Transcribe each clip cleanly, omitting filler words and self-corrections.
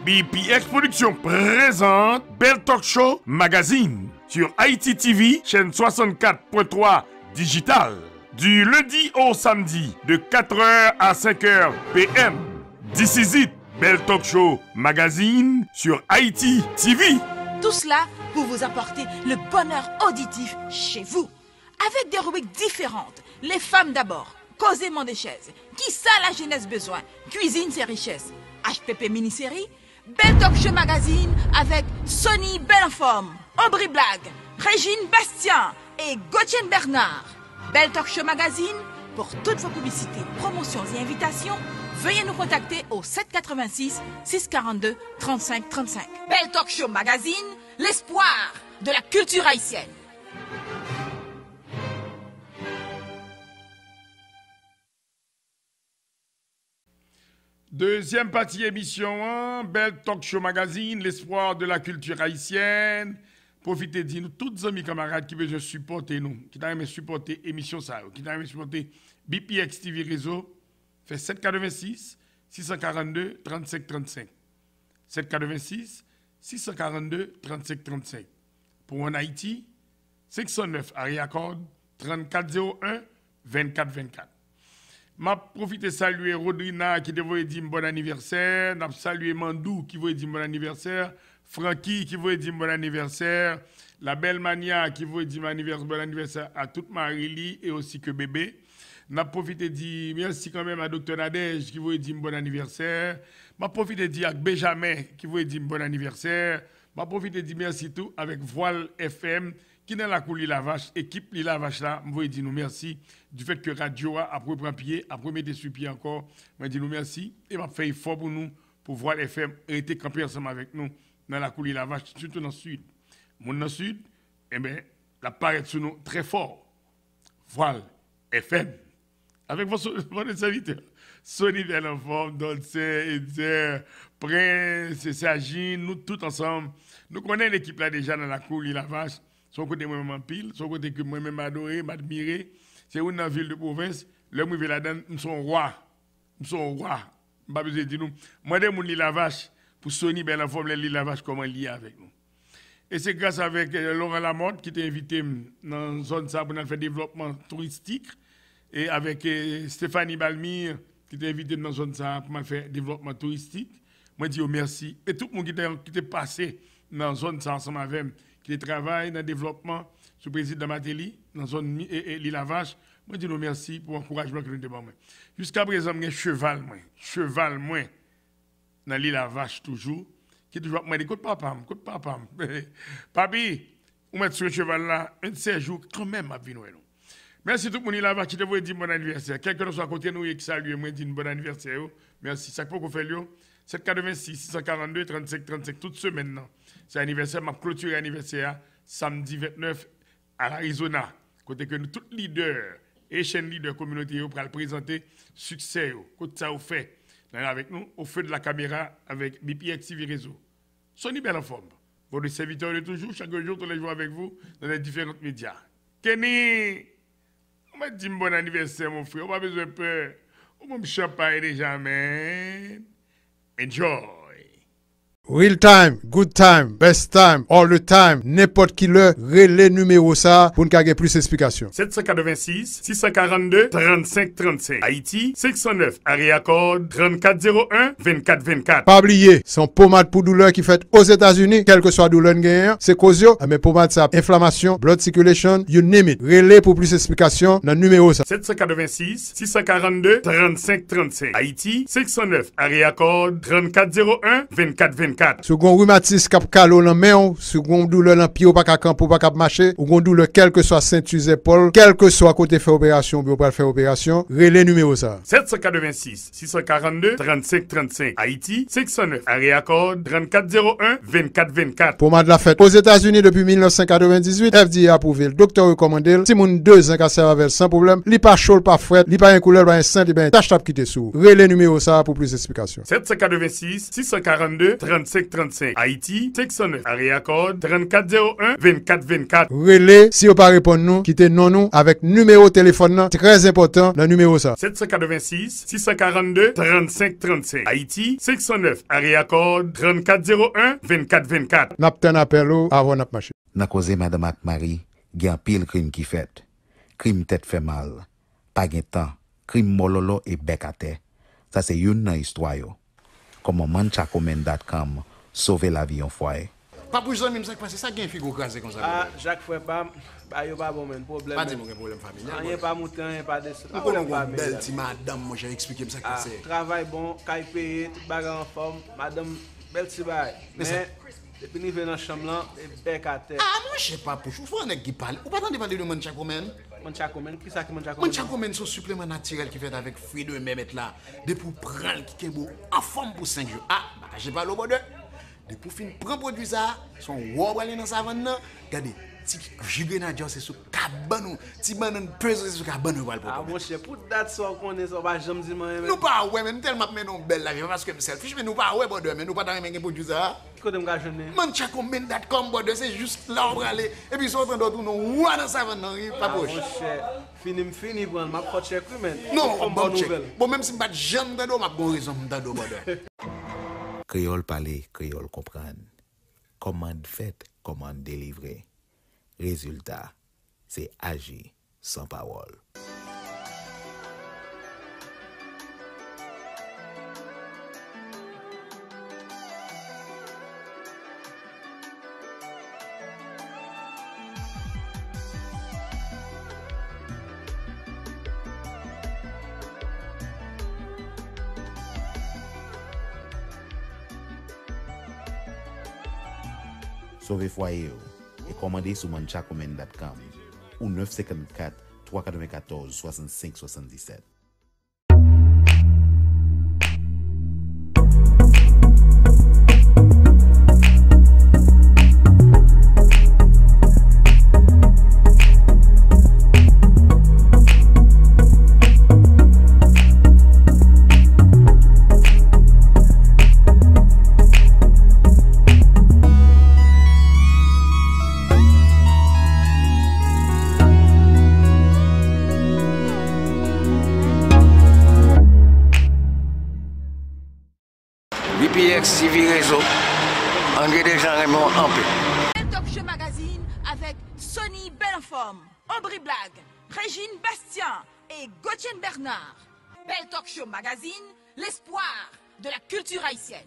BPX Production présente Bell Talk Show Magazine sur Haïti TV, chaîne 64.3 digital. Du lundi au samedi, de 4h à 5h PM. This is it, Bell Talk Show Magazine sur Haïti TV. Tout cela pour vous apporter le bonheur auditif chez vous. Avec des rubriques différentes. Les femmes d'abord, causément des chaises. Qui ça la jeunesse besoin? Cuisine ses richesses. HPP mini-série. Bell Talk Show Magazine avec Sonny Belenforme, Aubry Blague, Régine Bastien et Gauthier Bernard. Bell Talk Show Magazine, pour toutes vos publicités, promotions et invitations, veuillez nous contacter au 786 642 35 35. Bell Talk Show Magazine, l'espoir de la culture haïtienne. Deuxième partie émission, Bell Talk Show Magazine, l'espoir de la culture haïtienne. Profitez de nous, toutes amis camarades qui veulent supporter nous, qui t'aiment supporter l'émission ça, qui t'aiment supporter BPX TV Réseau, fait 786 642 35 35. 786 642 35 35. Pour en Haïti, 509 area code 3401 24 24. Je profite de saluer Rodrina qui devait dire bon anniversaire. Je saluer Mandou qui veut dire bon anniversaire. Francky qui veut dire bon anniversaire. La belle Mania qui veut dire bon anniversaire à toute Marily et aussi que bébé. Je profite de dire merci quand même à Dr Nadège qui veut dire bon anniversaire. Je profite de dire à Benjamin qui veut dire bon anniversaire. Je profite de dire merci tout avec Voile FM. Qui dans la cour Lila Vache, équipe Lila Vache là, je veux dire nous merci du fait que Radio a pris pied, après mettre sur pied encore, je veux dire nous merci et m'a fait effort pour nous pour voir FM et camper ensemble avec nous dans la cour Lila Vache, surtout dans le sud. Mon dans le sud, eh bien, la paraît sur nous très fort. Voile FM avec votre serviteur. Sonny Belenforme, Dolce, Edzer, Prince, Sagine, nous tous ensemble. Nous connaissons l'équipe là déjà dans la cour Lila Vache. Son côté moi-même en pile, son côté que moi-même adoré, m'admirer. C'est une ville de province, là où je vais là-dedans, nous sommes rois. Nous sommes rois. Je pas besoin de dire nous. Moi, je suis la vache pour Sonny Belenforme, la vache, comment lier avec nous. Et c'est grâce avec Laurent Lamotte qui t'a invité dans une zone ça pour faire développement touristique. Et avec Stéphanie Balmire qui t'a invité dans une zone ça pour faire développement touristique. Moi, je dis merci. Et tout le monde qui t'a passé dans une zone ça ensemble avec moi, qui travaille dans le développement sous président Matéli, dans la zone Lila Vache. Moi, je dis merci pour l'encouragement que nous avons. Jusqu'à présent, je suis cheval, dans Lila Vache toujours, qui toujours moi, écoute papa. Papi, on met sur le cheval là, un de ces jours, quand même, à venir. Merci tout le monde Lila Vache qui te dire bon anniversaire. Quelqu'un soit à côté de nous qui salue, moi, dit bon anniversaire. Merci. Chaque fois qu'on fait le 786 642 35 35 toute semaine maintenant. C'est l'anniversaire, ma clôture anniversaire samedi 29 à l'Arizona. Côté que nous tous leaders et chaînes leaders communauté pour le présenter succès côté ça au fait. Avec nous au feu de la caméra avec BPX TV Réseau. Sonny Belenforme, votre serviteur de toujours chaque jour tous les jours avec vous dans les différents médias. Kenny, on m'a dit bon anniversaire mon frère, on pas besoin de peur. On m'a champagne déjà man. Enjoy. Real time, good time, best time, all the time, n'importe qui le relais numéro ça pour nous gagner plus d'explications. 786 642 35 35. Haïti 509 area code 3401 24 24. Pas oublier, son pommade pour douleur qui fait aux États-Unis, quelle que soit douleur gagnant, c'est causio, mais pommade ça inflammation, blood circulation, you name it. Relais pour plus d'explications dans le numéro ça. 786 642 35 35. Haïti 509 area code 3401 24 24. Second rhumatisme cap calo dans main, second douleur dans pied ou pas cap camper ou pas cap marcher, ou gon douleur quel que soit ceinture épaule, quel que soit côté faire opération, ou pas faire opération, relais numéro ça. 786 642 35 35. Haïti 509 area code 3401 24 24. Pommade la fête aux États-Unis depuis 1998, FDA approuvé, le docteur recommandé, si moun 2 ans ka serve avec sans problème, li pas chaud, pas fret, li pas un couleur, pas un sang, li ben tâche tap quitter sous. Relais numéro ça pour plus d'explications. 786 642 35 3535. Haïti, 509. Area code 3401 2424. Relais, si vous pas répondre nous, quittez non nous avec numéro téléphone là, très important, le numéro ça. 786 642 35 35. Haïti, 509. Area code 3401 2424. N'a pas un appel avant n'a marché. N'a causé madame ak Marie, gen pile crime qui fait. Crime tête fait mal. Pas gen temps. Crime mololo et bec à terre. Ça c'est une nan histoire yo. Comment manchacomen.com sauver la vie en foyer. Pas pour ça même ça passe ça gain figo crasé comme ça. Ah, Jacques frère pas yo pas bon men problème. Pas de mon problème familial. Rien pas mouton, rien pas de Pas problème belle ti madame, moi j'ai expliqué ça ah, c'est. Travail bon, caille payé, tout bagarre en forme, madame belle ti bail. Mais depuis nous venons dans chambre là, et bec à terre. Ah moi je sais pas pour faut nèg qui parle. Ou pas entendre parler de manchacomen? Manchacomen, qui ça qui manchacomen? Manchacomen c'est un supplément naturel qui fait avec fruits de mer mettre là, de pour prendre qui est beau en forme pour 5 jours. Ah, bah j'ai pas le bon de. De pour fin prendre produit ça, son wou aller dans savane là, regardez. Si jugrenadier c'est sous cabane, si banane pèse c'est sous cabane va le Ah mon cher, pour date ça connaît ça va jamais dire moi. Nous pas ouais même tellement mais non belle la vie parce que me selfish mais nous pas ouais bon mais nous pas dans même produit ça. Côté me gagner. Manchacomen.com bon c'est juste là on aller et puis sont en train de tout nous dans savane non pas poche. Mon cher, fini prendre m'a pas check mais. Non, bon check. Bon même si me pas jamais dans m'a bon raison dans bon. Créole parler, créole comprendre. Commande faite, commande délivrée. Résultat, c'est agir sans parole. Sauver foyer et commandez sur manchacomen.com ou 954 394 65 77. Civil Réseau, André Desjans Raymond Ampé. Talk Show Magazine avec Sonny Bellenforme, Aubry Blague, Régine Bastien et Gauthier Bernard. Belle Talk Show Magazine, l'espoir de la culture haïtienne.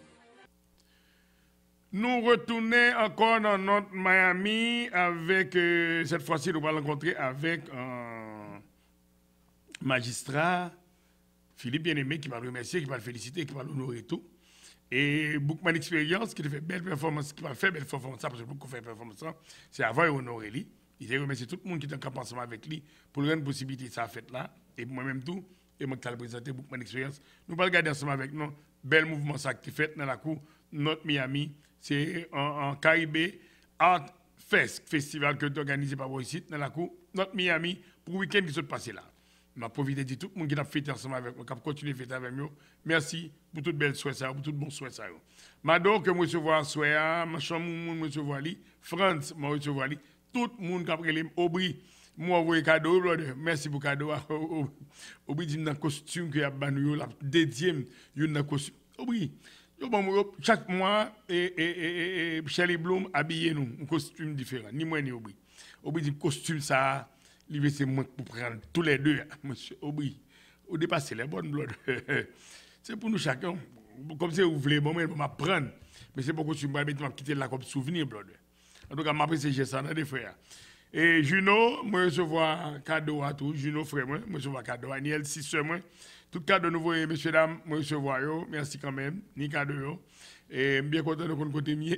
Nous retournons encore dans notre Miami avec, cette fois-ci, nous allons rencontrer avec un magistrat, Philippe Bien-Aimé, qui va le remercier, qui va le féliciter, qui va l'honorer tout. Et Bookman Experience, qui fait belle performance, qui va faire belle performance, parce que beaucoup fait performance, c'est avant honorer lui. Il a remercié tout le monde qui est en ensemble avec lui pour lui rendre possibilité de ça fait là. Et moi-même tout, et moi qui ai présenté Bookman Experience. Nous allons regarder ensemble avec nous, bel mouvement ça qui fait dans la cour, notre Miami, c'est en Caraïbe Art Fest, festival que tu organisé par ici dans la cour, notre Miami, pour le week-end qui se passe là. Je profite de dire tout le monde qui a fait ensemble avec moi, qui a continué à faire avec moi. Merci pour toutes belles souhaits, pour tout bon souhait. Mado que moi recevoir souhait, ma chambre moi recevoir lui, France moi recevoir lui, tout le monde qui a pris Aubry, moi envoyer cadeau, merci pour cadeau. Aubry dit dans costume que a banou la dédié dans costume. Aubry, chaque mois et Shirley Bloom habillé nous un costume différent, ni moi ni Aubry. Aubry dit costume ça c'est moi pour prendre tous les deux, monsieur Aubry. Au départ, c'est les bonnes blood. C'est pour nous chacun. Comme si vous voulez, bon, je vais prendre. Mais c'est pourquoi je vais quitter là comme souvenir, blood. En tout cas, je vais essayer ça dans des frères. Et Juno, moi, je vois cadeau à tout. Juno, frère, moi, je vois cadeau à Niel, si c'est moi. Tout cadeau nouveau, messieurs, dames, moi, je vois yo. Merci quand même. Ni cadeau yo. Et bien content de côté mieux.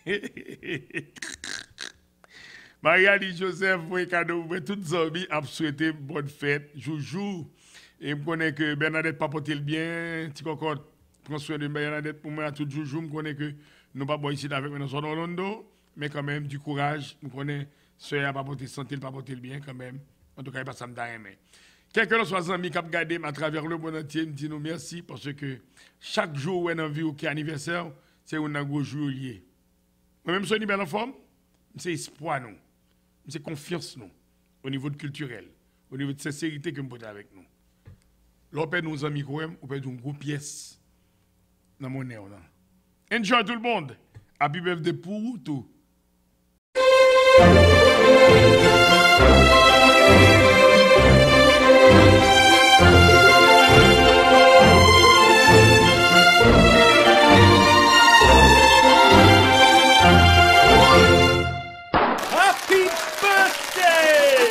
Marie-Ali Joseph, moi, cadeau, moi, toutes zombies, a souhaité bonne fête, joujou. Et je connais que Bernadette pas porté le bien, petit cocotte, prends soin de Bernadette pour moi à tout joujou. Je connais que nous pas bon ici avec nous sommes dans Londres, mais quand même du courage. Je connais soeur a pas porté santé, pas porté le bien quand même. En tout cas, il pas ça me donne mais quelques soit amis qui ont regardé à travers le monde entier, me dit nous merci parce que chaque jour où on a vu qui anniversaire, c'est un gros jour lié. Moi-même, je suis bien en forme, c'est espoir, nous. C'est confiance, nous, au niveau de culturel, au niveau de sincérité que nous portons avec nous. Là, on perd nos amis, on perd une grosse pièce dans mon nez. Enjoy tout le monde. Happy birthday pour tout. Happy birthday!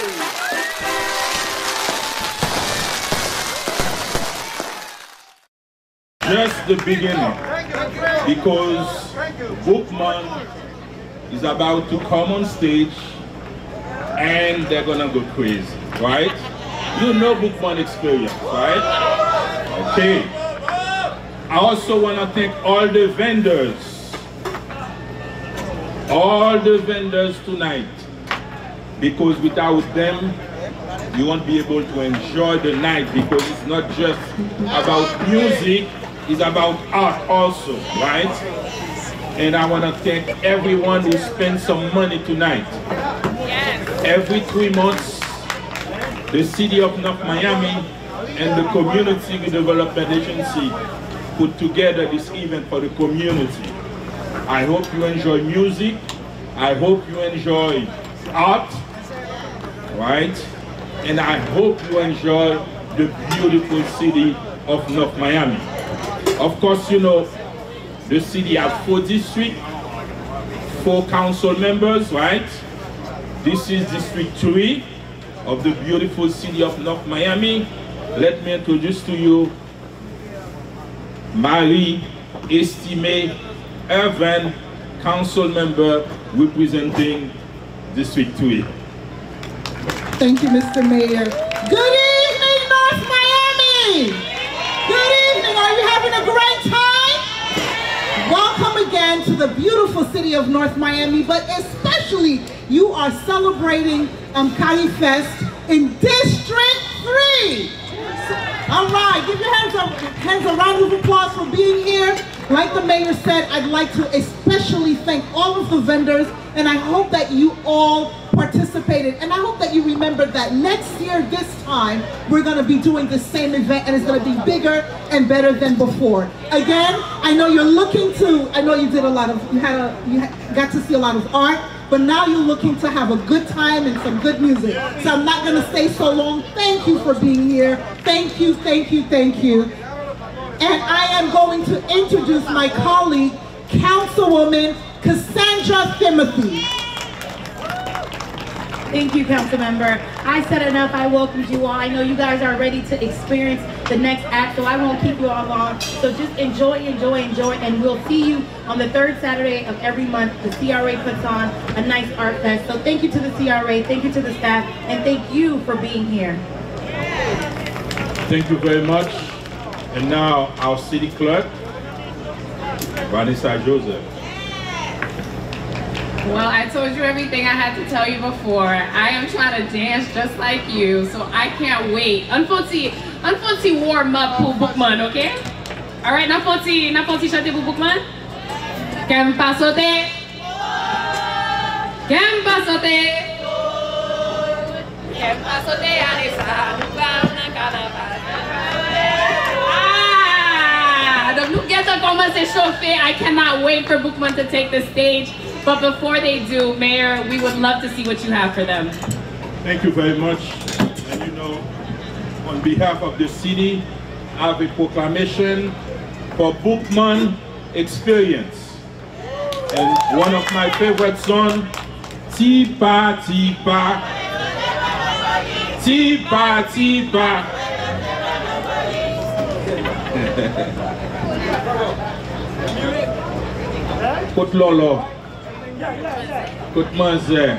Just the beginning, because Bookman is about to come on stage and they're gonna go crazy, right? You know Bookman experience, right? Okay. I also wanna thank all the vendors tonight, because without them, you won't be able to enjoy the night, because it's not just about music, it's about art also, right? And I want to thank everyone who spent some money tonight. Yes. Every 3 months, the city of North Miami and the Community Development Agency put together this event for the community. I hope you enjoy music. I hope you enjoy art, right? And I hope you enjoy the beautiful city of North Miami. Of course, you know, the city has 4 districts, 4 council members, right? This is District 3 of the beautiful city of North Miami. Let me introduce to you Marie Estime Irvin, council member representing District 3. Thank you, Mr. Mayor. Good evening, North Miami! Good evening, are you having a great time? Welcome again to the beautiful city of North Miami, but especially you are celebrating Cali Fest in District 3. All right, give your hands a round of applause for being here. Like the mayor said, I'd like to especially thank all of the vendors, and I hope that you all participated, and I hope that you remember that next year this time we're going to be doing the same event, and it's going to be bigger and better than before. Again, I know you're looking to, I know you did a lot of, you got to see a lot of art, but now you're looking to have a good time and some good music. So I'm not going to stay so long. Thank you for being here. Thank you, thank you, thank you. And I am going to introduce my colleague, Councilwoman Cassandra Timothy. Thank you, Councilmember. I said enough. I welcomed you all. I know you guys are ready to experience the next act, so I won't keep you all long. So just enjoy, enjoy, enjoy, and we'll see you on the 3rd Saturday of every month. The CRA puts on a nice art fest. So thank you to the CRA, thank you to the staff, and thank you for being here. Thank you very much. And now our city clerk, Vanessa Joseph. Well, I told you everything I had to tell you before. I am trying to dance just like you, so I can't wait. Unfortunately, warm up pour Bookman, okay? All right, n'importe chanter pour Bookman? Qu'aime pas sauter? Qu'aime pas sauter? Qu'aime pas sauter, allez ça, nous allons dans carnaval. Donc nous allons commencer à chauffer. I cannot wait for Bookman to take the stage. But before they do, Mayor, we would love to see what you have for them. Thank you very much. And you know, on behalf of the city, I have a proclamation for Bookman Experience. And one of my favorite songs, Tipa Tipa, Tipa Tipa. Put Lolo. Put Manze.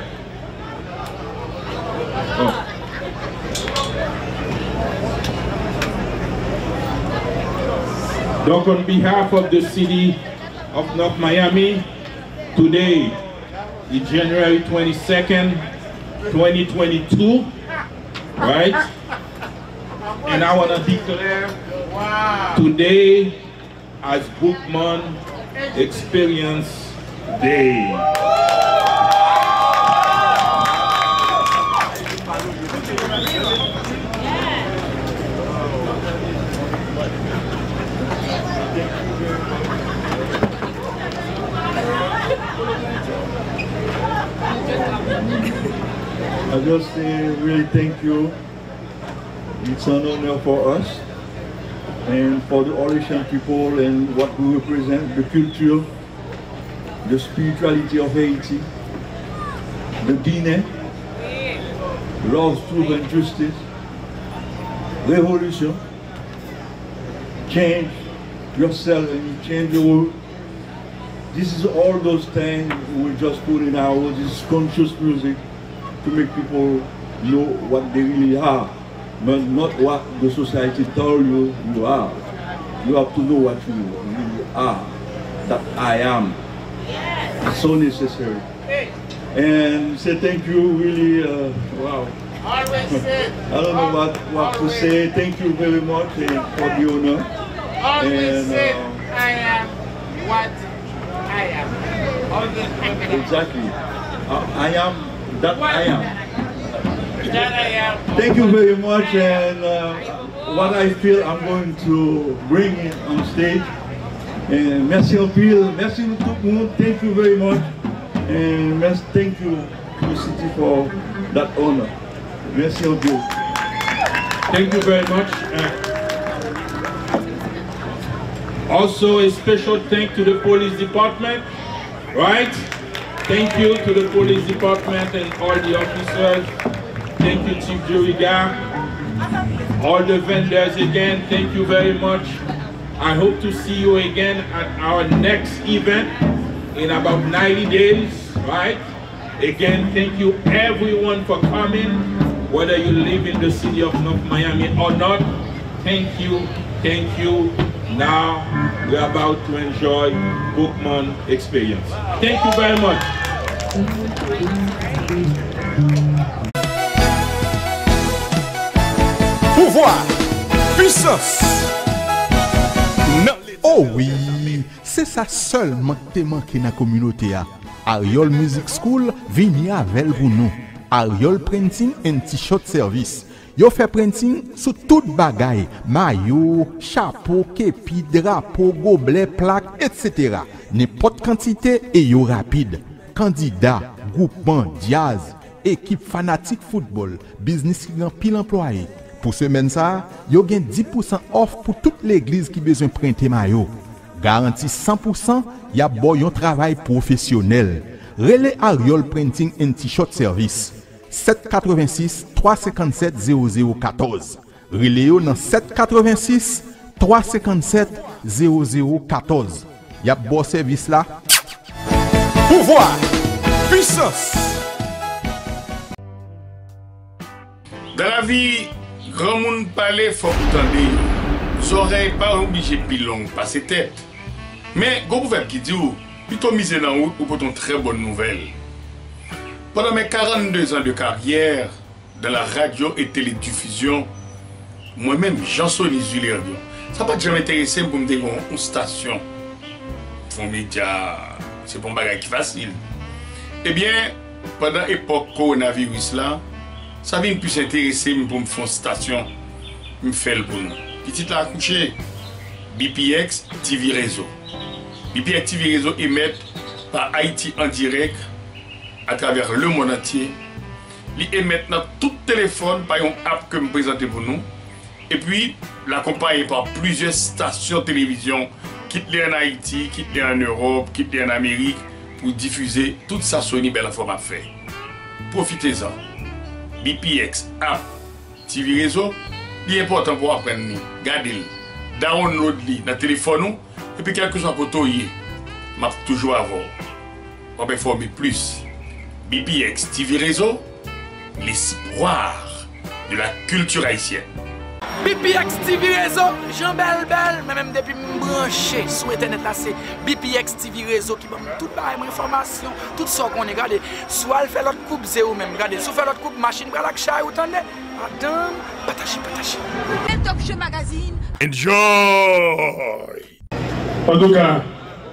Oh. Donc, on behalf of the city of North Miami, today is January 22nd, 2022, right? And I want to declare today as Bookman Experience Day. I just really thank you. It's an honor for us and for the Haitian people and what we represent, the culture, the spirituality of Haiti, the Guinea, love, truth and justice, revolution, change yourself and you change the world. This is all those things we just put in our this conscious music to make people know what they really are, but not what the society tells you you are. You have to know what you really are, that I am. It's so necessary. And say thank you, really, wow. I don't know what to say. Thank you very much for the honor. Always say, I am what I am. Exactly. I am that I am. That I am. Thank you very much, and what I feel I'm going to bring it on stage. And merci en pile, merci tout le monde. Thank you very much, and thank you to the city for that honor. Merci en pile. Thank you very much. Also a special thank to the police department, right? Thank you to the police department and all the officers. Thank you, Chief Juriga. All the vendors again, thank you very much. I hope to see you again at our next event in about 90 days, right? Again, thank you everyone for coming, whether you live in the city of North Miami or not. Thank you, thank you. Now we're about to enjoy Bookman experience. Thank you very much. Pouvoir, puissance. Oh oui, c'est ça seulement qui te manque dans la communauté. Ariol Music School vient avec pour nous. Ariol Printing and T-shirt Service. Yo fait printing sur toute bagaille, maillot, chapeau, képi, drapeau, gobelet, plaque, etc. N'importe quantité et yo rapide. Candidat, groupement, jazz, équipe fanatique football, business qui gagne pile employé. Pour semaine ça, yo gen 10% off pour toute l'église qui besoin printer maillot. Garantie 100%, y a bon yon travail professionnel. Relais Ariol Printing and T-shirt Service. 786 357 0014. Relais dans 786 357 0014. Y a bon service là. Pouvoir, puissance. Dans la vie, grand monde parle, faut entendre. Les oreilles pas obligées de plus longues, pas ses têtes. Mais, go pouvez qui dit, plutôt miser dans la route pour une très bonne nouvelle. Pendant mes 42 ans de carrière dans la radio et télédiffusion, moi-même, Jean-Sony Zulerdio, ça n'a pas jamais intéressé pour me dire une station. Pour média, c'est pas un bagage facile. Eh bien, pendant l'époque coronavirus là, ça vient plus intéresser pour me faire une station, me faire le bon. Petit là accouché, BPX TV Réseau. BPX TV Réseau émet par Haïti en direct à travers le monde entier. Il émet dans tout téléphone par une app que je présente pour nous. Et puis, l'accompagné par plusieurs stations de télévision qui sont en Haïti, qui sont en Europe, qui sont en Amérique pour diffuser toute sa Sony belle format fait. Profitez-en. BPX app TV Réseau, il est important pour apprendre. Gardez-le. Download-le dans le téléphone. Et puis, quel que soit le côté, je vais toujours avoir. On va informer plus. BPX TV Réseau, l'espoir de la culture haïtienne. BPX TV Réseau, Jean Bel, mais même depuis me brancher sur internet là, c'est BPX TV Réseau qui m'a tout par information, tout ça qu'on est regardé. Soit elle fait l'autre coupe, c'est ou même regardez, soit fait l'autre coupe machine, regardez chat, vous entendez? Madame, partagez. El Talk Show Magazine. Enjoy! En tout cas,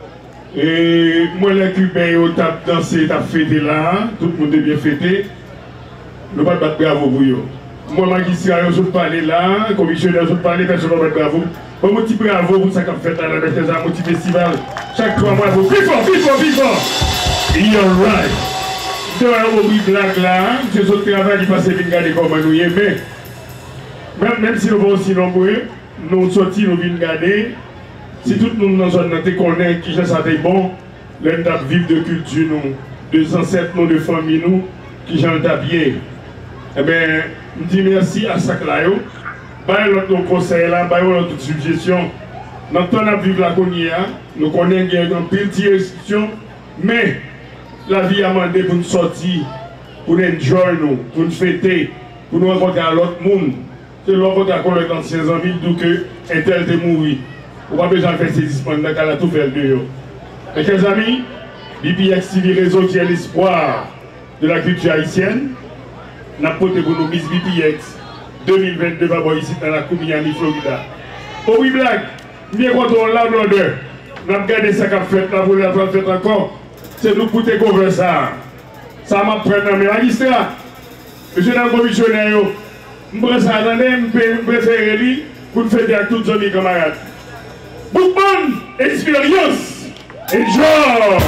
Et moi, les Cubains, ils ont dansé, ils ont fêté là, tout le monde est bien fêté. Nous ne pouvons pas battre bravo pour eux. Moi, magistrat, ils ont parlé là, commissionnaire, ils ont parlé, personne ne va battre bravo. Bon, mon petit bravo pour ça qu'on fait là, la Bethesda, mon petit festival. Chaque 3 mois, vous plus fort, plus fort, plus fort. You're right. C'est un mot black là, c'est ce travail qui passe à regarder comment nous y aimons. Même si nous sommes aussi nombreux, nous sortis, nous venons regarder. Si tout le monde dans la zone connaît qui ça bon, l'un vivre de culture, nous, de ancêtres, nous, de famille, nous, qui j'en bien. Eh bien, je dis merci à Saklayo. Bah, notre conseil là, bah, notre suggestion. Dans le temps de vivre la Konya, nous connaissons qu'il y a une pile de restrictions, mais la vie a demandé pour nous sortir, pour nous enjoy, pour nous fêter, pour nous rencontrer à l'autre monde. C'est l'autre côté à collègue d'anciens amis, donc un tel est mort. On n'a pas besoin de faire ces discours, dans la tout faire de eux. Mes chers amis, BPX TV Réseau qui est l'espoir de la culture haïtienne. N'a pas de pour nous Miss BPX 2022 va ici dans la commune Miami, Florida. Oh oui, blague, bien quand on l'a l'odeur, on a regardé ça qu'a fait, la voulu la faire encore. C'est nous pour te couvrir ça. Ça m'a pris dans mes magistrats. Monsieur le commissionnaire, je préfère lui pour nous faire avec tous les amis camarades. Bookman experience. Enjoy.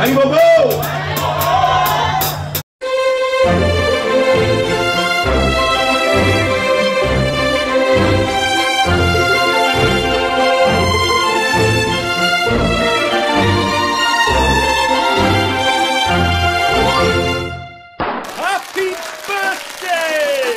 Maribobo! Happy birthday!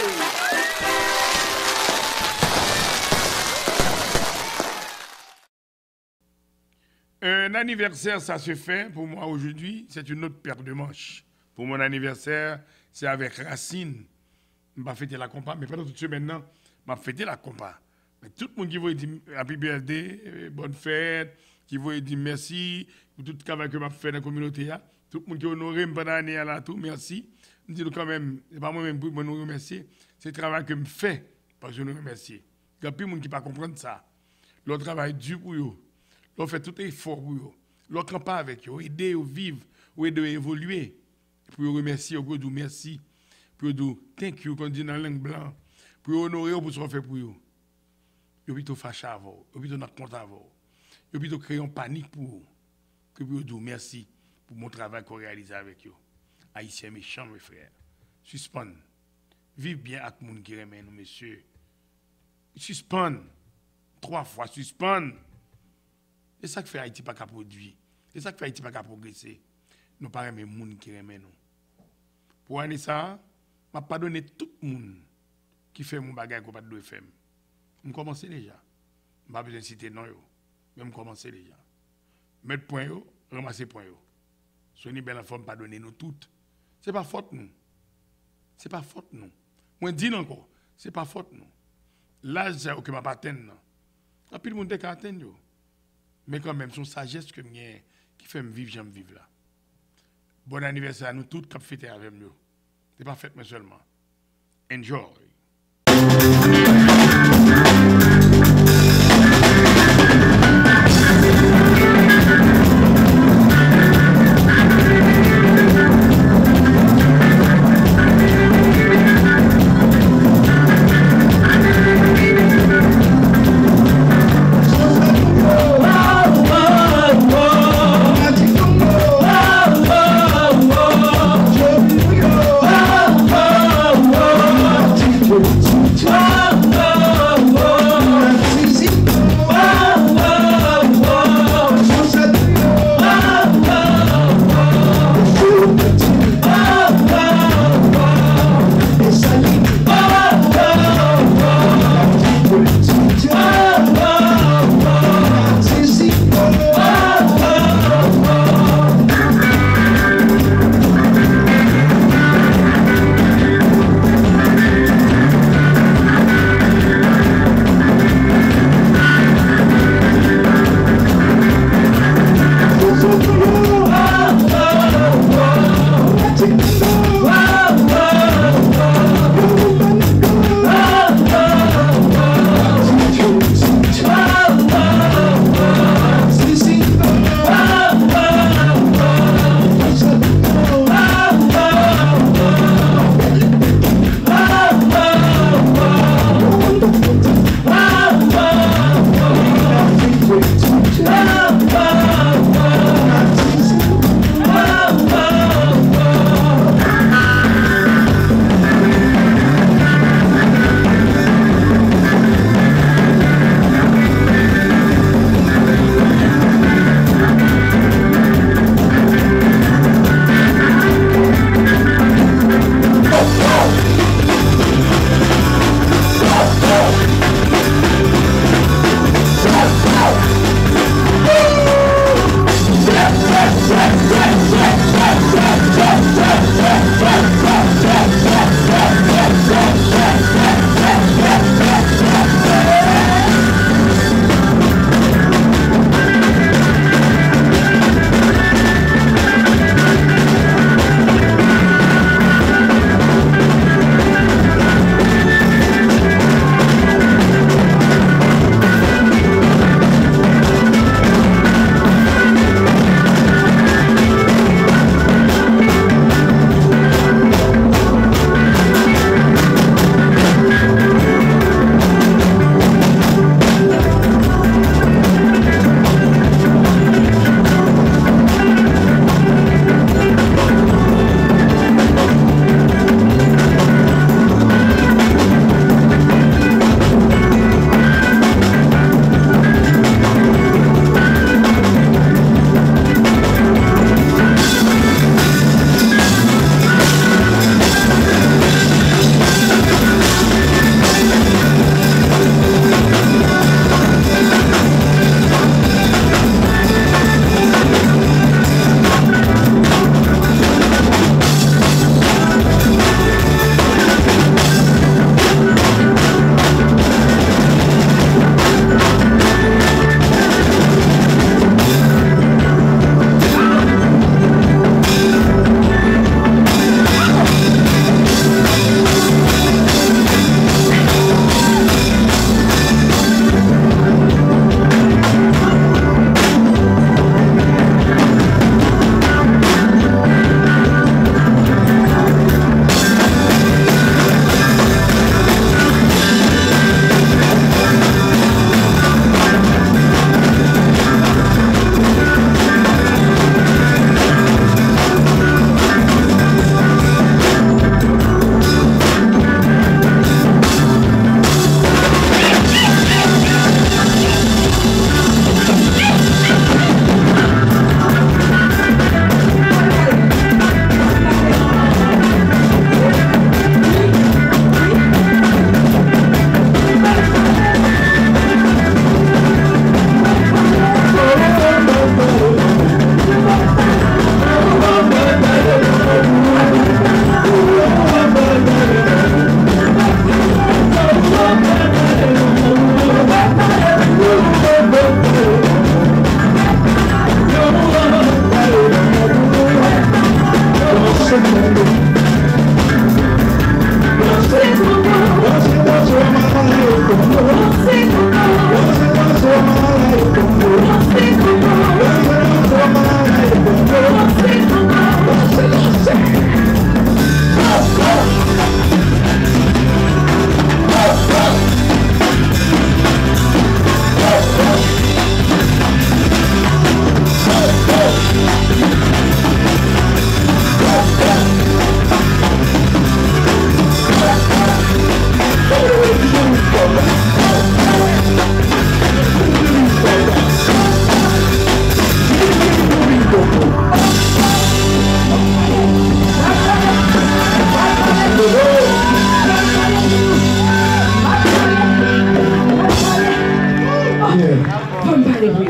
Un anniversaire, ça se fait pour moi aujourd'hui, c'est une autre paire de manches. Pour mon anniversaire, c'est avec Racine. Je vais fêter la compa, mais pendant toute semaine, je vais fêter la compa. Mais tout le monde qui veut dire Happy Birthday, bonne fête, qui veut dire merci pour tout le travail que je fait dans la communauté. Tout le monde qui honore pendant l'année, là, tout, merci. Je dis quand même, ce n'est pas moi-même pour nous remercier, c'est le travail que je fais parce que je nous remercie. Il y a plus de gens qui ne comprennent pas ça. Le travail dur pour eux. L'on fait tout effort pour eux. L'on campe avec eux, aider à vivre, aider à évoluer. Pour eux remercier, pour eux dire merci, pour eux dire thank you, qu'on dit dans la langue blanche, pour eux honorer pour ce qu'on fait pour eux. Ils ont plutôt fâché avant, ils ont plutôt not content avant, ils ont plutôt créé une panique pour eux, que pour eux dire merci pour mon travail qu'on réalise avec eux. Haïtiens méchants, mes frères. Suspend. Vive bien avec les gens qui remettent nous, messieurs. Suspend. 3 fois, suspend. C'est ça qui fait Haïti pas qu'à produire. C'est ça qui fait Haïti pas qu'à progresser. Nous ne parlons pas de gens qui remettent nous. Pour aller ça, je ne vais pas donner tout le monde qui fait mon bagage qu'on pas de FM. Je commence déjà. Je n'ai pas besoin de citer non. Mais je commence déjà. Mettre point, ramasser point. Sony belle forme pas donner nous toutes. C'est pas faute nous. C'est pas faute nous. Moi dis encore, c'est pas faute nous. L'âge c'est que m'a pas atteindre. Et puis le monde est atteindre. Mais quand même son sagesse que m'y qui fait me vivre, j'aime vivre là. Bon anniversaire à nous toutes qui fêter avec nous. C'est pas fête mais seulement. Enjoy.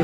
you.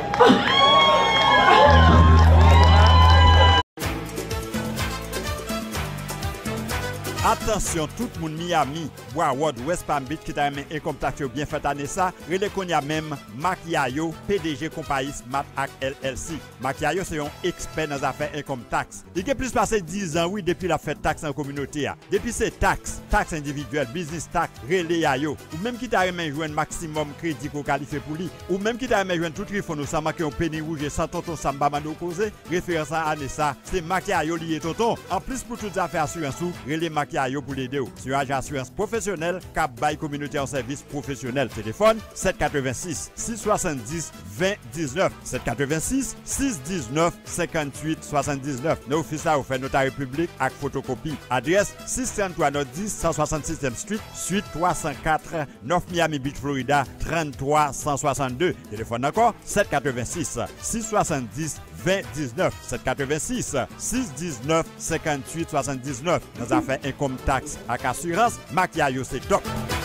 Attention tout le monde Miami, Broward, West Palm Beach qui t'a un contact bien fait année ça, relais qu'on y a même Makiayo, PDG compagnie Smart Act LLC. Makiayo c'est un expert dans les affaires income tax. Il a plus passé 10 ans oui depuis la fête taxe en communauté. Depuis c'est taxe individuelle, business tax, relais yo. Ou même qui t'a remis jouer un maximum crédit qu'on qualifie pour lui, ou même qui t'a remis jouer tout téléphone ça marqué un penny rouge et sans tonton Samba mano posé, référence à année ça, c'est Makiayo lié tonton. En plus pour toutes les affaires assurance relais Makiayo pour l'aider. Sur assurance professionnelle, Cap Bay communauté en service professionnel. Téléphone 786 670 20 19 786 619 58 79. Nos offices à offert notariat public avec photocopie. Adresse 633 North 10 166e Street, suite 304 North Miami Beach, Florida 33 162. Téléphone encore 786 670 2019 786 619 58 79. Nos affaires income tax avec assurance, Makiayo c'est top.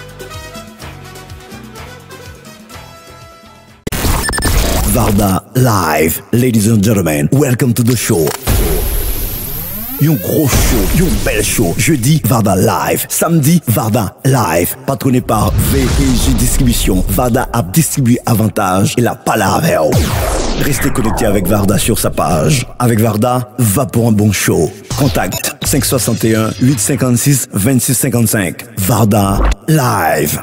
Varda Live. Ladies and gentlemen, welcome to the show. Yon gros show, yon bel show. Jeudi, Varda Live. Samedi, Varda Live. Patronné par VG Distribution. Varda a distribué avantage et la palave. Restez connectés avec Varda sur sa page. Avec Varda, va pour un bon show. Contact 561 856 2655. Varda Live.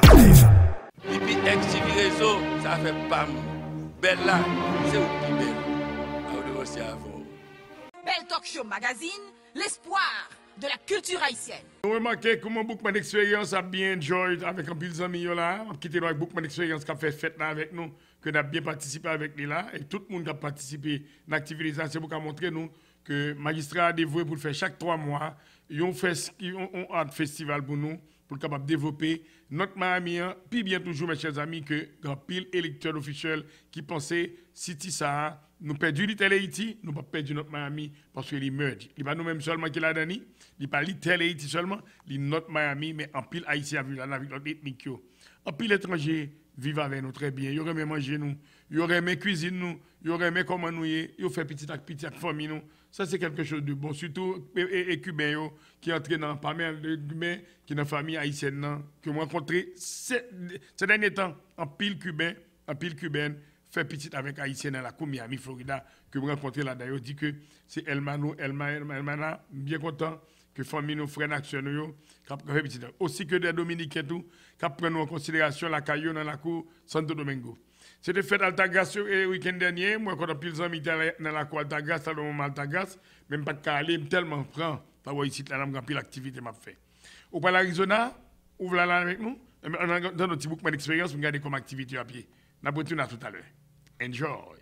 BPX TV Réseau, ça fait pas belle là, c'est où qui belle. On aussi avant. Belle Talk Show Magazine, l'espoir de la culture haïtienne. Vous remarquez comment Bookman Experience a bien enjoyed avec un pile d'amis là. On quitte avec Bookman Experience qui a fait fête là avec nous, que nous avons bien participé avec lui là. Et tout le monde qui a participé à l'activité, c'est pour montrer nous que le magistrat a dévoué pour le faire chaque 3 mois. Ils ont fait un festival pour nous, pour capable développer notre Miami. Puis bien toujours, mes chers amis, que grand pile électeur officiel qui pensait City ça, nous perdons Little Haiti, nous pas perdu notre Miami parce qu'il est meurt. Il pas nous-mêmes seulement qui l'a donné, il pas Little Haiti seulement, il notre Miami, mais en pile Haïtien vivre là avec notre ethnique. En pile étranger vivent avec nous très bien. Ils auraient manger nous, ils auraient aimé cuisine nous, ils auraient aimé comment nous y, ils fait petit à petit avec famille nous. Ça c'est quelque chose de bon, surtout les Cubains qui entrent dans pas mal de Cubains qui dans la famille haïtienne que moi rencontré ces derniers temps en pile cubain, en pile cubaine fait petit avec haïtien dans la cour Miami Florida que moi rencontré là d'ailleurs dit que c'est Elmana bien content que famille nos frères nationaux fait petit aussi que des dominicains tout qui prennent en considération la caillou dans la cour Santo Domingo. C'était fait Altagas le week-end dernier. Moi, quand on a pris les amis dans la cour Altagas, dans le moment Altagas, même pas de caler, tellement franc, pas voir ici, là, on a pris l'activité m'a fait. Au Palais Arizona, ouvre là avec nous. Dans notre petit bookman d'expérience, on regarde comme activité à pied. On a tout à l'heure. Enjoy.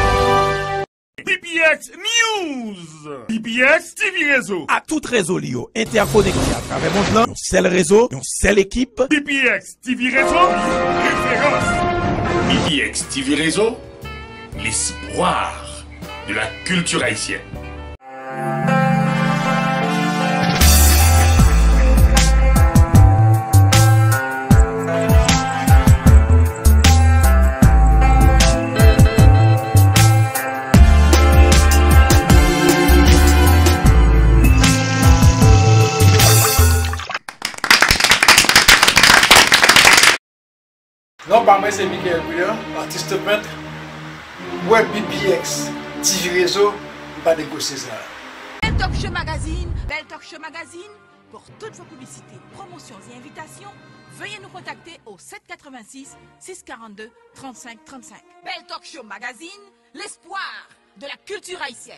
BPX News, BPX TV Réseau. À tout réseau Lio, interconnecté à travers mon plan, seul réseau, seule équipe. BPX TV Réseau, référence. BPX TV Réseau, l'espoir de la culture haïtienne. Non, moi c'est Miguel Bouillon, artiste peintre. Web BPX, TV Réseau, pas négocier ça. Belle Talk Show Magazine, Belle Talk Show Magazine, pour toutes vos publicités, promotions et invitations, veuillez nous contacter au 786 642 35 35. Belle Talk Show Magazine, l'espoir de la culture haïtienne.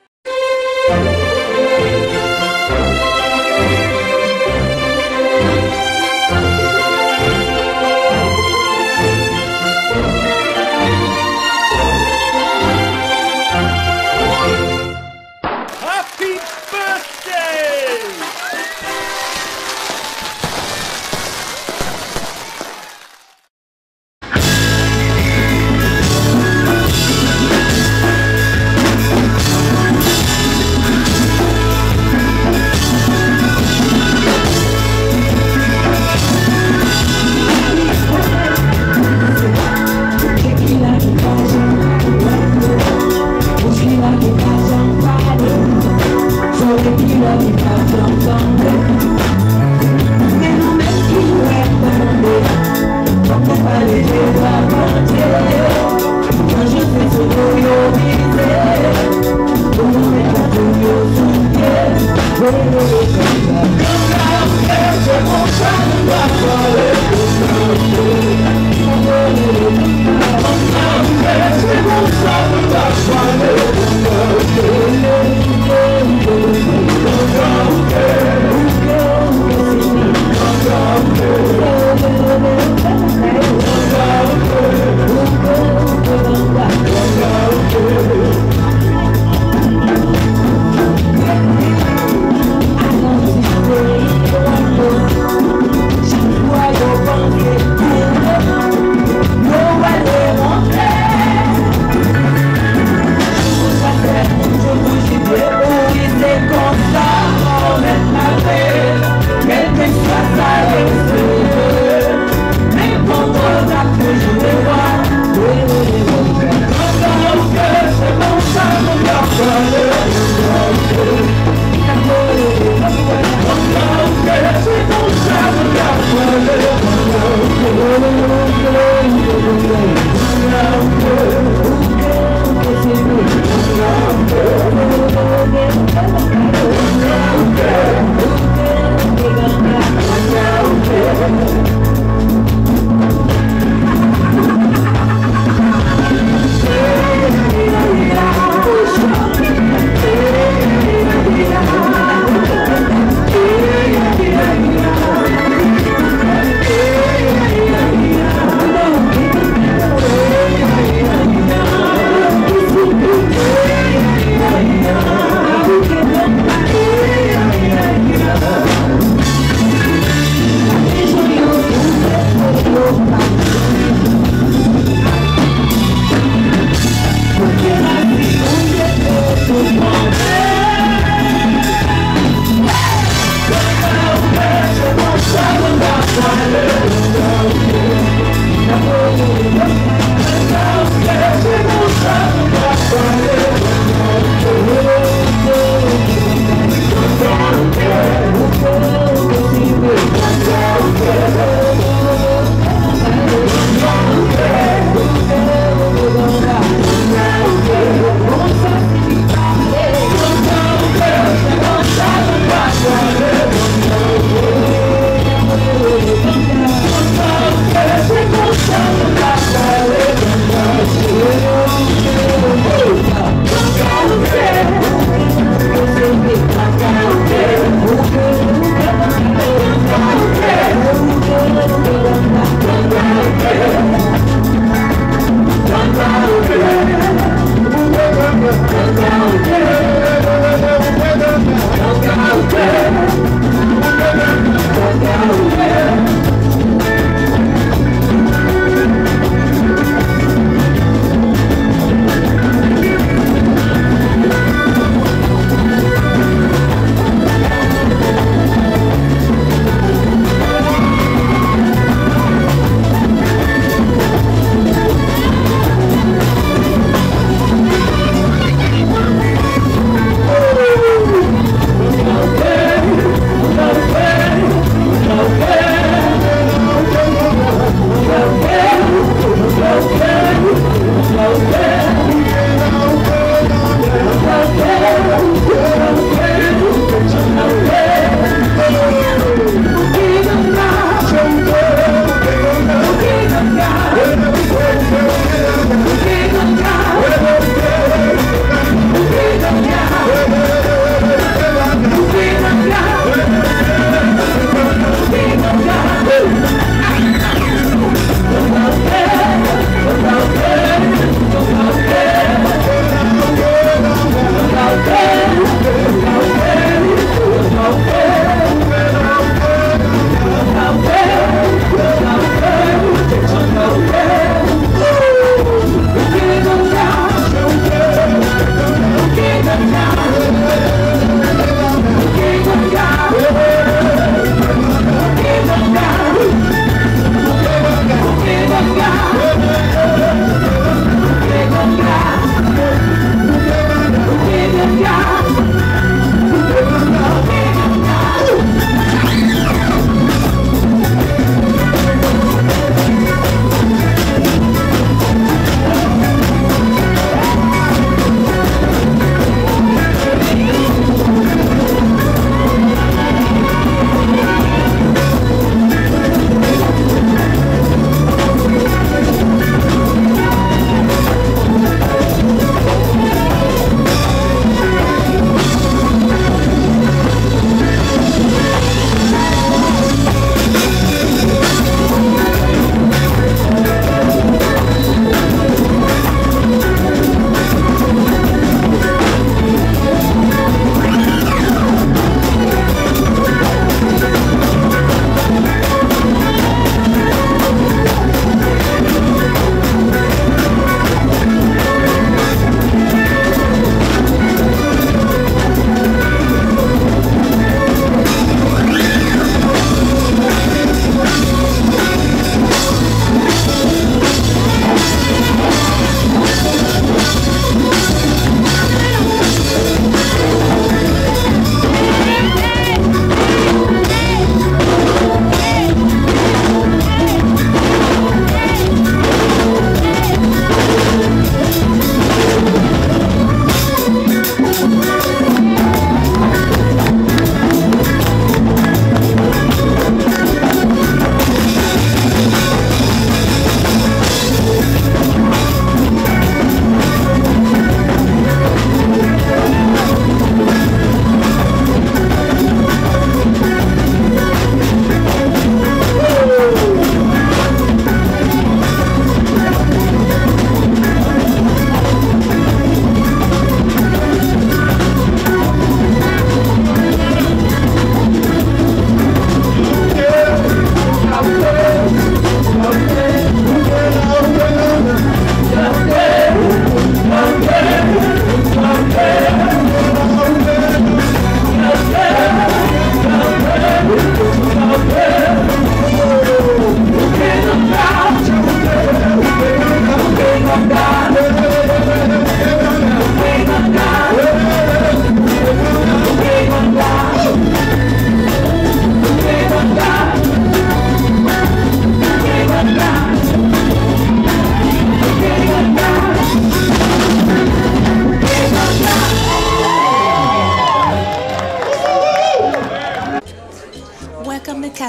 Happy birthday! Yeah.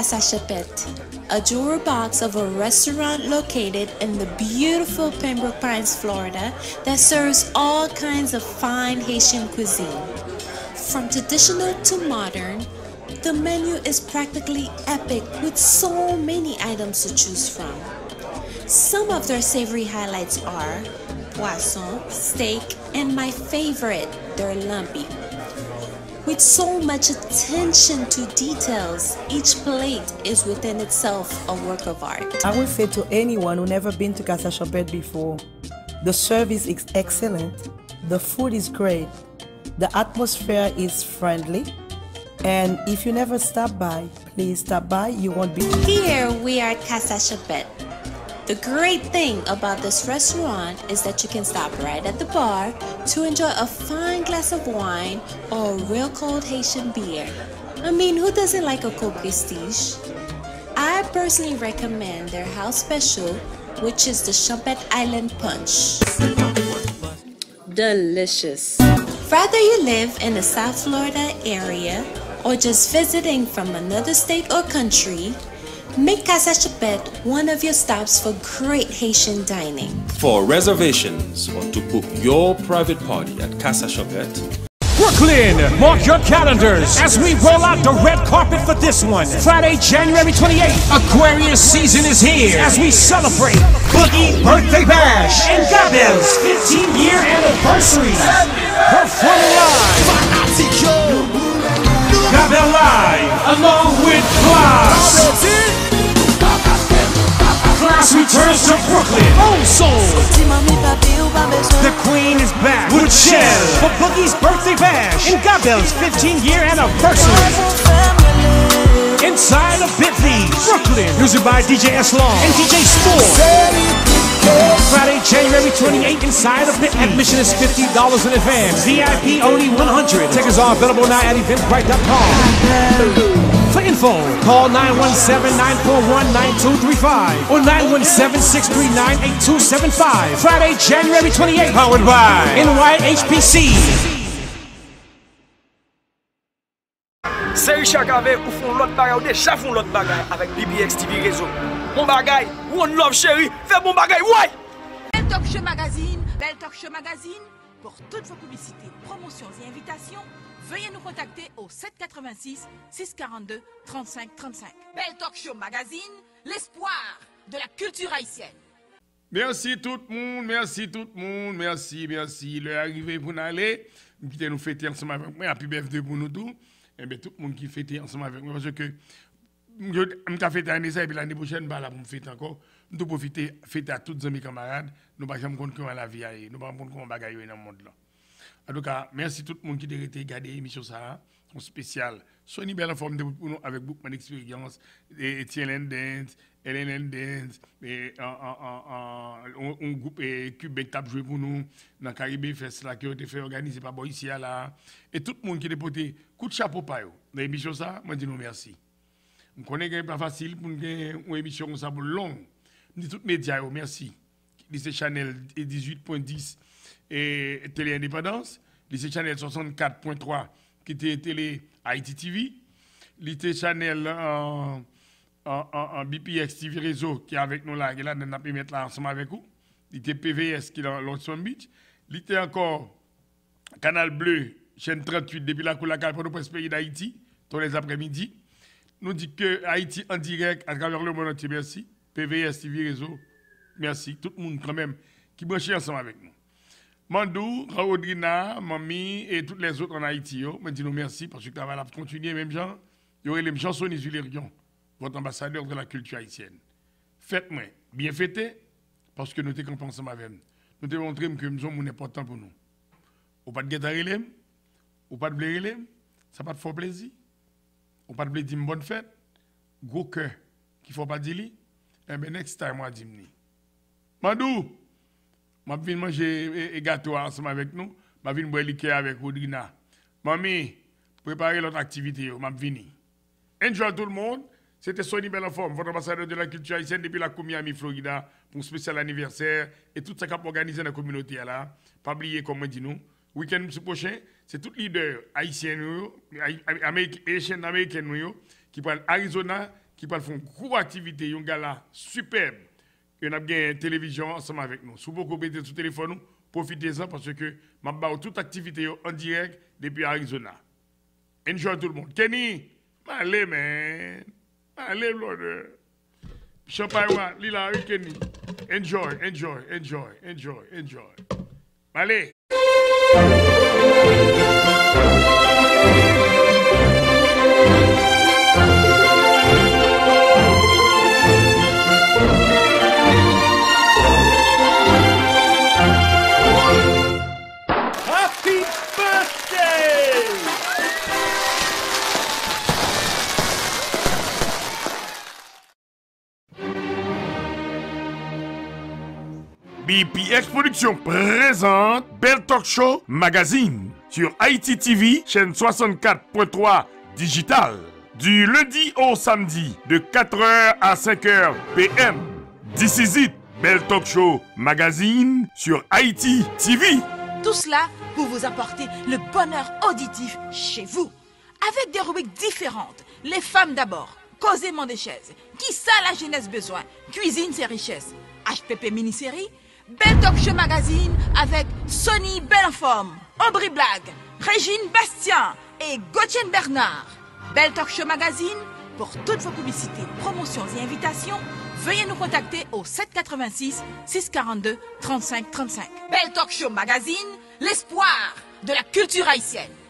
Casa Chapette, a jewel box of a restaurant located in the beautiful Pembroke Pines, Florida, that serves all kinds of fine Haitian cuisine. From traditional to modern, the menu is practically epic with so many items to choose from. Some of their savory highlights are poisson, steak, and my favorite, their lumpy. With so much attention to details, each plate is within itself a work of art. I would say to anyone who never been to Casa Chapette before, the service is excellent, the food is great, the atmosphere is friendly, and if you never stop by, please stop by, you won't be... Here we are at Casa Chapette. The great thing about this restaurant is that you can stop right at the bar to enjoy a fine glass of wine or a real cold Haitian beer. I mean, who doesn't like a cold prestige? I personally recommend their house special, which is the Chapette Island Punch. Delicious. Whether you live in the South Florida area or just visiting from another state or country, make Casa Chapette one of your stops for great Haitian dining. For reservations or to book your private party at Casa Chapette, Brooklyn, mark your calendars as we roll out the red carpet for this one. Friday, January 28th, Aquarius season is here as we celebrate Boogie Birthday Bash and Gabel's 15-year anniversary. Performing live, Gabel Live, along with Class. Class returns to Brooklyn. Old Soul. The Queen is back with Shell for Boogie's Birthday Bash and Gabel's 15-year anniversary. Inside of Bentley, Brooklyn. Music by DJ S. Long and DJ Spore. Friday, January 28th, inside of Bentley. Admission is $50 in advance. VIP only $100. Tickets are available now at eventbrite.com. For info, call 917-941-9235 or 917-639-8275. Friday, January 28th, powered by NYHPC. C'est Richard Gavé ou font l'autre bagaille ou déjà font l'autre bagaille avec BBX TV Réseau. Mon bagaille, one love chérie, fais mon bagaille, ouais! Belle Talk Show Magazine, Belle Talk Show Magazine, pour toutes vos publicités, promotions et invitations, veuillez nous contacter au 786 642 35 35. Belle Talk Show Magazine, l'espoir de la culture haïtienne. Merci tout le monde, merci tout le monde, merci. Le arrivé pour nous aller, nous fêter ensemble avec moi, happy birthday pour nous tous. Et bien tout le monde qui fête ensemble avec moi, parce que je vais fêter l'année et puis l'année prochaine, bah, là, pour me fêter encore. Nous devons profiter, fêter à tous mes camarades. Nous ne pouvons pas compter comment la vie est, nous ne pouvons pas comment bagaille dans le monde là. En tout cas, merci tout le monde qui a regardé l'émission ça, en spécial. Soyez bien en forme de pour nous avec beaucoup d'expérience. Etienne Dance, Hélène Dance, un groupe Québec qui a joué pour nous dans le Caribé Fest là, qui a été fait organiser par ici là. Et tout le monde qui a déporté coup de chapeau par eux. Dans l'émission ça, moi je dis nous merci. Je connais que ce n'est pas facile pour une émission comme ça pour long. Je dis tout les médias merci. Lycée Chanel 18.10 et Télé Indépendance, Lycée Chanel 64.3 qui était Télé Haïti TV, Lycée Chanel en BPX TV Réseau qui est avec nous là, qui est là, nous allons mettre là ensemble avec vous, Lycée PVS qui est dans Long Beach, Lycée encore Canal Bleu, chaîne 38 depuis la Coulacal pour le pays d'Haïti, tous les après-midi. Nous dit que Haïti en direct à travers le monde entier, merci. PVS TV Réseau, merci. Tout le monde quand même qui branche ensemble avec nous. Mandou, Raoudrina, Mami et toutes les autres en Haïti, je dis nous merci parce que ça va continuer même gens. Il y aurait les chansonniers Zulérion, votre ambassadeur de la culture haïtienne. Faites-moi bien fêter parce que nous sommes ensemble avec nous. Nous devons montrer que nous sommes important pour nous. Ou pas de guitare, ou pas de blé, ça pas de fort plaisir. Ou pas de blé, une bonne fête. Gros cœur qu'il ne faut pas dire. Eh bien, next time, moi, dis-moi. Mandou, je viens manger un gâteau ensemble avec nous. Je viens boire liqueur avec Rodrina. Mamie, préparez l'autre activité. Je viens. Enjoy tout le monde. C'était Sonny Belenforme, votre ambassadeur de la culture haïtienne depuis la Miami, Florida, pour un spécial anniversaire et tout ça qu'a organisé dans la communauté là. Pas oublier, comme on dit nous. Week-end prochain, c'est tout leader haïtien, américain, qui prennent Arizona, qui va faire une grosse activité, un gala superbe. Et on a bien une télévision ensemble avec nous. Si vous pouvez mettre sur téléphone, profitez-en parce que je vais toute activité en direct depuis Arizona. Enjoy tout le monde. Kenny, allez, man. Allez, Lord. Champagne, Lila, Kenny. Enjoy. Allez. Happy birthday! BPX Productions présente Bell Talk Show Magazine sur Haïti TV, chaîne 64.3 digital. Du lundi au samedi, de 4h à 5h PM. This is it, Bell Talk Show Magazine sur Haïti TV. Tout cela pour vous apporter le bonheur auditif chez vous. Avec des rubriques différentes. Les femmes d'abord, causément des chaises. Qui ça la jeunesse besoin? Cuisine ses richesses. HPP mini-série. Bell Talk Show Magazine avec Sonny Belenforme, Aubry Blague, Régine Bastien et Gauthier Bernard. Bell Talk Show Magazine, pour toutes vos publicités, promotions et invitations, veuillez nous contacter au 786 642 35 35. Bell Talk Show Magazine, l'espoir de la culture haïtienne.